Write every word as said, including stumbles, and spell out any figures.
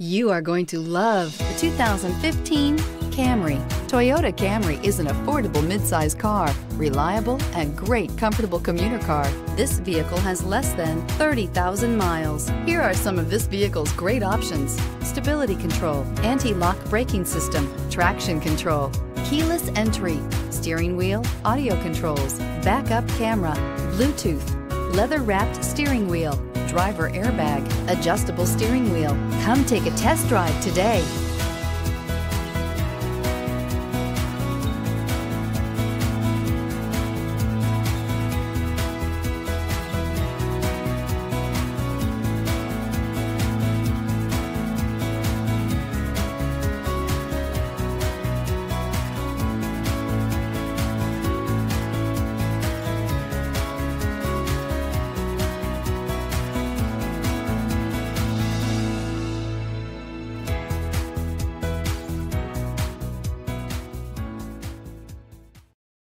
You are going to love the two thousand fifteen Camry. Toyota Camry is an affordable midsize car, reliable and great comfortable commuter car. This vehicle has less than thirty thousand miles. Here are some of this vehicle's great options: stability control, anti-lock braking system, traction control, keyless entry, steering wheel audio controls, backup camera, Bluetooth, leather-wrapped steering wheel, driver airbag, adjustable steering wheel. Come take a test drive today.